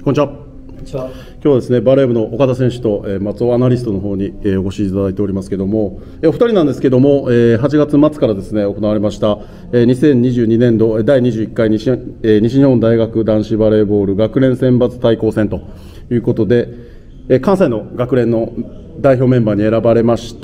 こんにちは。今日はですね、バレー部の岡田選手と松尾アナリストの方にお越しいただいておりますけども、お二人なんですけども、8月末からですね行われました2022年度第21回西日本大学男子バレーボール学連選抜対抗戦ということで、関西の学連の代表メンバーに選ばれまして、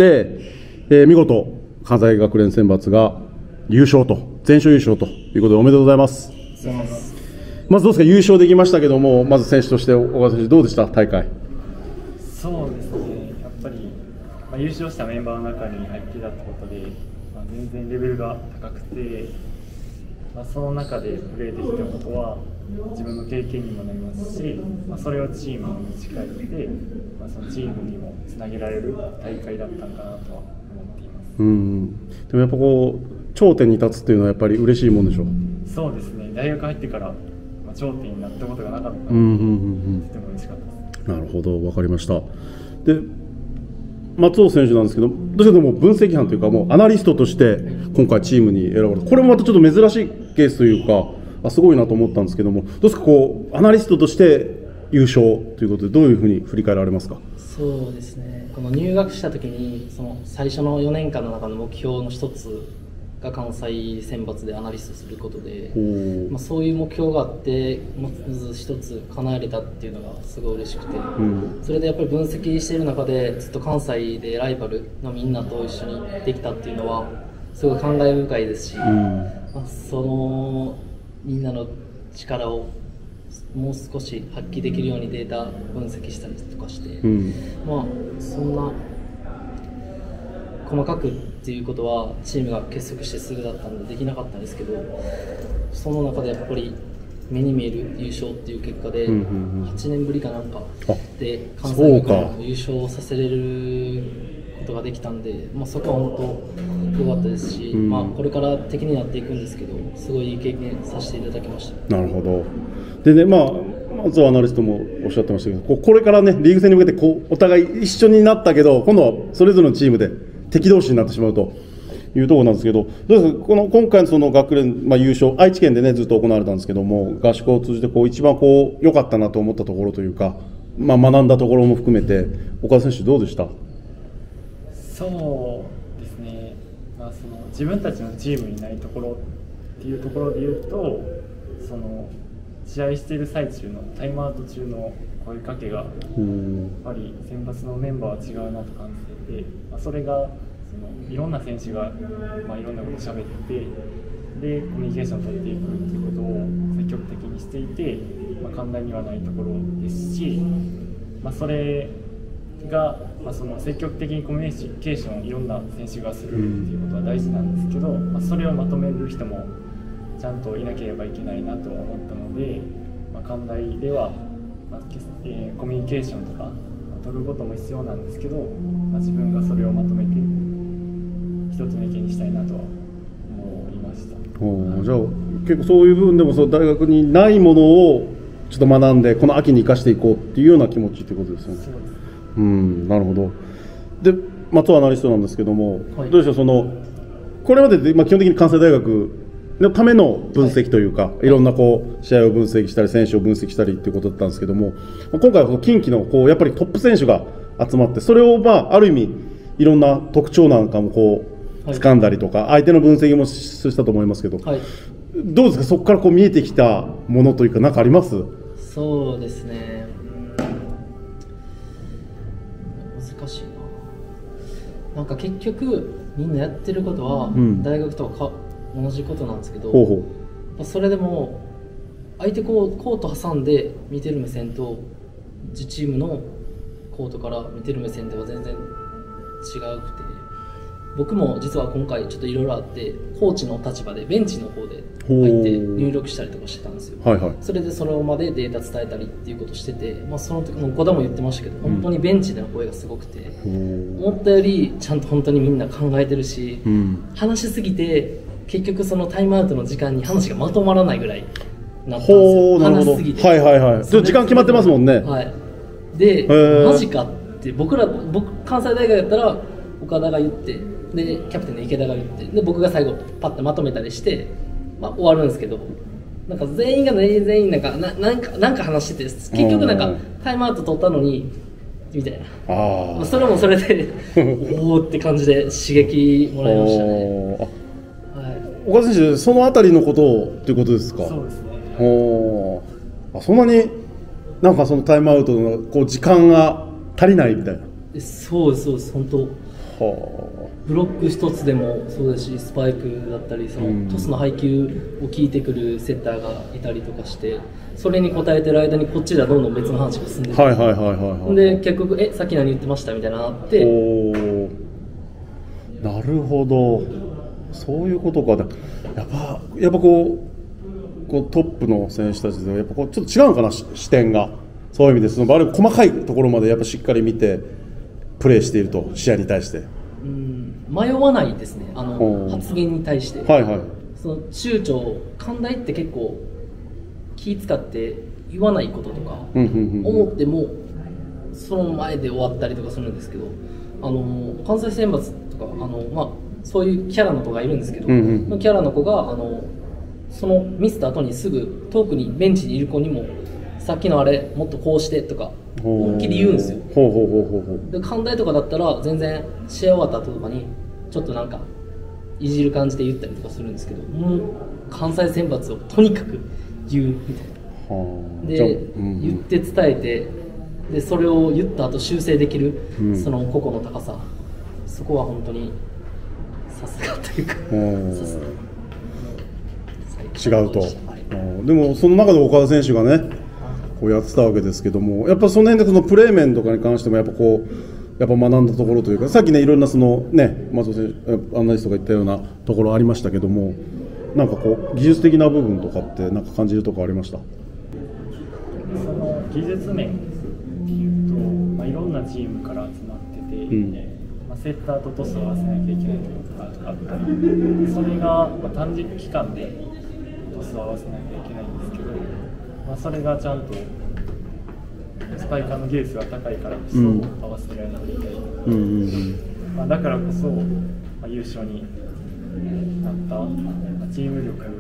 見事関西学連選抜が優勝と全勝優勝ということでおめでとうございます。まずどうですか、優勝できましたけども、まず選手として岡田選手どうでした大会。 そうですね、やっぱり、優勝したメンバーの中に入っていたってことで、全然レベルが高くて、その中でプレーできたことは自分の経験にもなりますし、それをチームに持ち帰って、そのチームにもつなげられる大会だったのかなとは思っています。 でもやっぱこう頂点に立つっていうのはやっぱり嬉しいもんでしょう。 そうですね、大学入ってから頂点になったことがなかったので、とても嬉しかったです。 なるほど、分かりました。で松尾選手なんですけど、どうしても分析班というかもうアナリストとして今回チームに選ばれた、これもまたちょっと珍しいケースというかすごいなと思ったんですけども、どうですか、こうアナリストとして優勝ということでどういうふうに振り返られますか。 そうですね、この入学した時にその最初の4年間の中の目標の一つが関西選抜でアナリストすることで、そういう目標があってまず一つ叶えれたっていうのがすごい嬉しくて、それでやっぱり分析している中でずっと関西でライバルのみんなと一緒にできたっていうのはすごい感慨深いですし、そのみんなの力をもう少し発揮できるようにデータ分析したりとかして、そんな細かくっていうことはチームが結束してすぐだったのでできなかったんですけど、その中でやっぱり目に見える優勝っていう結果で8年ぶりかなんかで関西学連を優勝させれることができたんで、そこは本当良かったですし、これから敵になっていくんですけどすごいいい経験させていただきました。 なるほど。でね、松尾アナリストもおっしゃってましたけど、これからねリーグ戦に向けてお互い一緒になったけど今度はそれぞれのチームで敵同士になってしまうというところなんですけど、どうですか、今回のその学連、優勝愛知県でねずっと行われたんですけども、合宿を通じて一番良かったなと思ったところというか、学んだところも含めて岡田選手どうでした。 そうですね、その自分たちのチームにないところっていうところで言うと、その試合している最中のタイムアウト中の声かけがやっぱり選抜のメンバーは違うなと感じてて、それがいろんな選手がいろんなことを喋ってでコミュニケーションを取っていくということを積極的にしていて、寛大にはないところですし、それが、その積極的にコミュニケーションをいろんな選手がするということは大事なんですけど、それをまとめる人もちゃんといなければいけないなと思ったので、寛大では、コミュニケーションとか取ることも必要なんですけど、自分がそれをまとめて一つの意見にしたいなとは思いました。 じゃあ結構そういう部分でも大学にないものをちょっと学んでこの秋に生かしていこうっていうような気持ちということですよね。 そうです。 なるほど。で松尾アナリストなんですけども、どうでしょう、これまでで、基本的に関西大学のための分析というか、いろんな試合を分析したり選手を分析したりということだったんですけども、今回は近畿のやっぱりトップ選手が集まって、それをある意味いろんな特徴なんかも掴んだりとか、相手の分析もしたと思いますけど、どうですか、そこから見えてきたものというか何かあります？ そうですね、難しいな。なんか結局みんなやってることは大学とは同じことなんですけど、それでも相手コート挟んで見てる目線と自チームのコートから見てる目線では全然違うくて、僕も実は今回ちょっといろいろあってコーチの立場でベンチの方で入って入力したりとかしてたんですよ。それでそのまでデータ伝えたりっていうことしてて、その時も岡田も言ってましたけど、本当にベンチでの声がすごくて、思ったよりちゃんと本当にみんな考えてるし、話しすぎて結局そのタイムアウトの時間に話がまとまらないぐらいなったんですよ。話しすぎて。 時間決まってますもんね。 で、マジかって僕関西大学やったら岡田が言って、でキャプテンの池田が言って、で僕が最後パッとまとめたりして、終わるんですけど、 なんか全員が全員なんか話してて結局なんかタイムアウト取ったのにみたいな、それもそれでおおって感じで刺激もらいましたね。 岡田選手、そのあたりのことをということですか。 そうですね。 そんなになんかそのタイムアウトのこう時間が足りないみたいな。 そうです本当。ブロック一つでもそうですし、スパイクだったり、そのトスの配球を聞いてくるセッターがいたりとかして、それに応えてる間にこっちではどんどん別の話が進んでいく。で結局さっき何言ってましたみたいなのあって。 なるほど、そういうことか。やっぱこうトップの選手たちでやっぱこうちょっと違うのかな、視点が。そういう意味でその細かいところまでやっぱしっかり見てプレーしていると、試合に対して。 迷わないですね、発言に対して。その躊躇、寛大って結構気使って言わないこととか思ってもその前で終わったりとかするんですけど、関西選抜とかそういうキャラの子がいるんですけど、そのキャラの子がそのミスった後にすぐ遠くにベンチにいる子にもさっきのあれもっとこうしてとか本気で言うんですよ。で寛大とかだったら全然試合終わった後とかにちょっとなんかいじる感じで言ったりとかするんですけど、もう関西選抜をとにかく言うみたいな。で、言って伝えて、でそれを言った後修正できる、その個々の高さ、そこは本当にさすがというか、 違うと。でもその中で岡田選手がねこうやってたわけですけども、やっぱその辺でそのプレー面とかに関してもやっぱ学んだところというか、さっきねいろんなそのね松尾選手アナリストが言ったようなところありましたけども、なんかこう技術的な部分とかってなんか感じるところありました？ その技術面っていうと、いろんなチームから集まってて、セッターとトスを合わせなきゃいけないということがあったり、それが短時間でトスを合わせなきゃいけないんですけど、それがちゃんとスパイカーの技術が高いからこそ合わせられないといけない、だからこそ、優勝になったチーム力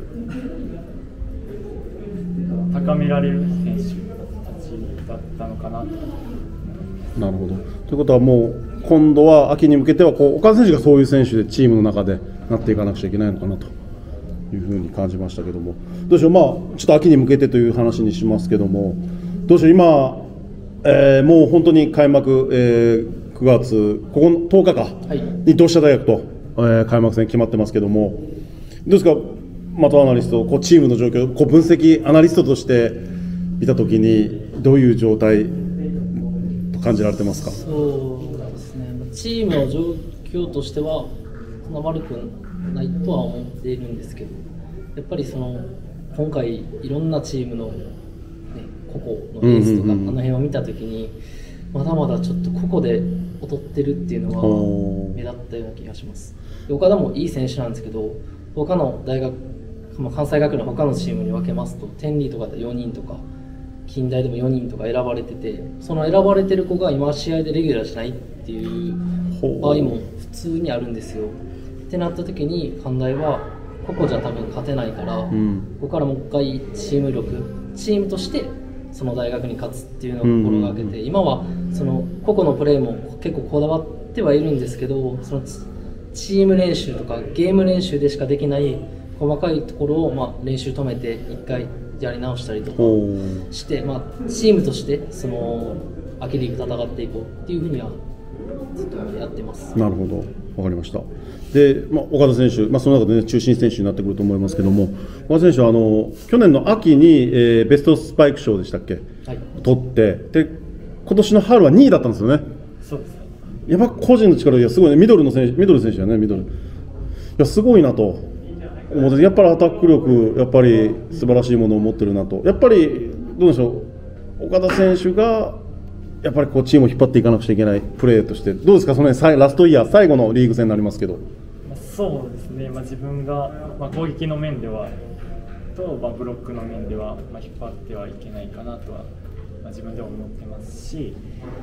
を高められる選手たちだったのかなと。 なるほど。ということはもう今度は秋に向けてはこう岡田選手がそういう選手でチームの中でなっていかなくちゃいけないのかなというふうに感じましたけども、どうでしょう、ちょっと秋に向けてという話にしますけども、どうでしょう、今、もう本当に開幕、9月10日かに同志社大学と、開幕戦決まってますけども、どうですか、的アナリスト、チームの状況、分析アナリストとして見たときにどういう状態と感じられてますか？ そうですね、チームの状況としてはそんな悪くないとは思っているんですけど、やっぱり今回いろんなチームの、個々のエースとか、あの辺を見たときにまだまだちょっと個々で劣ってるっていうのは目立ったような気がします。岡田もいい選手なんですけど、他の大学、関西学院の他のチームに分けますと天理とかで4人とか近大でも4人とか選ばれてて、その選ばれてる子が今試合でレギュラーじゃないっていう場合も普通にあるんですよ。ってなった時に関大は個々じゃ多分勝てないから、ここからもう一回チーム力、チームとしてその大学に勝つっていうのを心がけて、今はその個々のプレーも結構こだわってはいるんですけど、そのチーム練習とかゲーム練習でしかできない細かいところを練習止めて一回やり直したりとかして、チームとしてその秋リーグ戦っていこうっていうふうにはずっとやってます。 なるほど、わかりました。で、岡田選手、その中で、中心選手になってくると思いますけども、岡田選手は去年の秋に、ベストスパイク賞でしたっけ、取って、で今年の春は2位だったんですよね。 そうですね。 やっぱ個人の力ですごいね、ミドル選手はね、いやすごいなと思って、やっぱりアタック力、やっぱり素晴らしいものを持ってるなと、やっぱりどうでしょう、岡田選手がやっぱりチームを引っ張っていかなくちゃいけないプレーとして、どうですか、そのラストイヤー、最後のリーグ戦になりますけど。 そうですね、自分が、攻撃の面ではと、ブロックの面では、引っ張ってはいけないかなとは、自分では思ってますし、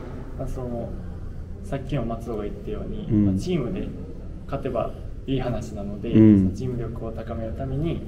さっきの松尾が言ったように、チームで勝てばいい話なので、チーム力を高めるために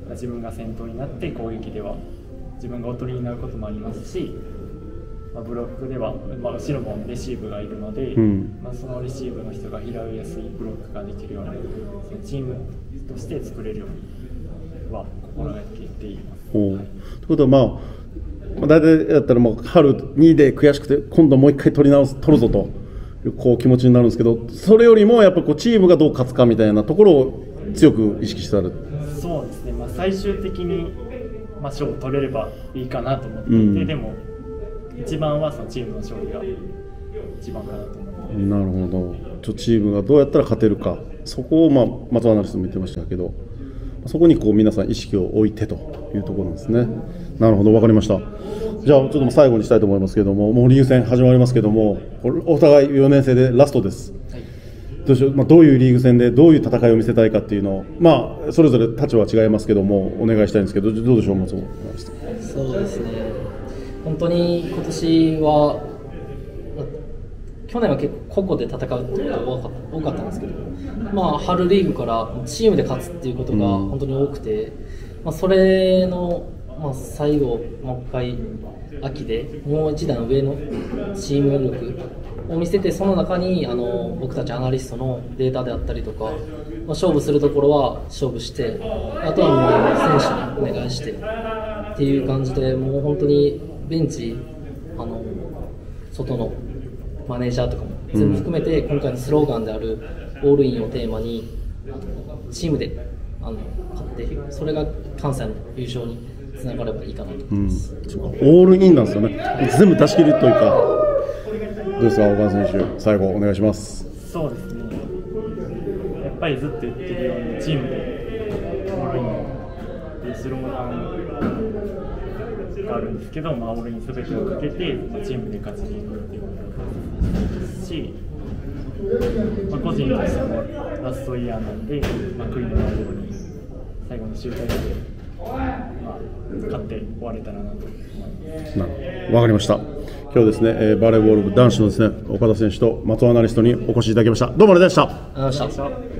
自分が先頭になって攻撃では自分がおとりになることもありますし、ブロックでは、後ろもレシーブがいるので、そのレシーブの人が拾いやすいブロックができるようなそのチームとして作れるようには心がけています。ということは大体だったら春2位で悔しくて今度もう一回取るぞという気持ちになるんですけど、それよりもやっぱチームがどう勝つかみたいなところを強く意識してある。 そうですね、最終的に勝負取れればいいかなと思っていて、でも一番はそのチームの勝利が一番かなと思ってます。 なるほど。チームがどうやったら勝てるか、そこを松尾アナリストも言ってましたけど、そこに皆さん意識を置いてというところなんですね。なるほど、分かりました。じゃあちょっと最後にしたいと思いますけども、もうリーグ戦始まりますけども、お互い4年生でラストです。どういうリーグ戦でどういう戦いを見せたいかっていうのを、それぞれ立場は違いますけどもお願いしたいんですけど、どうでしょう、松尾。 そうですね、本当に今年は去年は結構個々で戦うっていうことが多かったんですけど、春リーグからチームで勝つっていうことが本当に多くて、それの、最後もう一回秋でもう一段上のチーム力を見せて、その中に僕たちアナリストのデータであったりとか、勝負するところは勝負して、あとはもう選手にお願いしてっていう感じで、もう本当にベンチ外のマネージャーとかも全部含めて、今回のスローガンであるオールインをテーマにチームで勝って、それが関西の優勝につながればいいかなと思います。 オールインなんですよね。全部出し切るというか。どうですか、小川選手、最後お願いします。 そうですね、やっぱりずっと言ってるようにチームでオールインでスローガンがあるんですけど、オールインすべてをかけてチームで勝ちにいくっていうことですし、個人としてもラストイヤーなんで、悔いのないように最後の集大成で勝って終われたらなと思います。 わかりました。今日ですね、バレーボール部男子のですね、岡田選手と松尾アナリストにお越しいただきました。どうもありがとうございました。 ありがとうございました。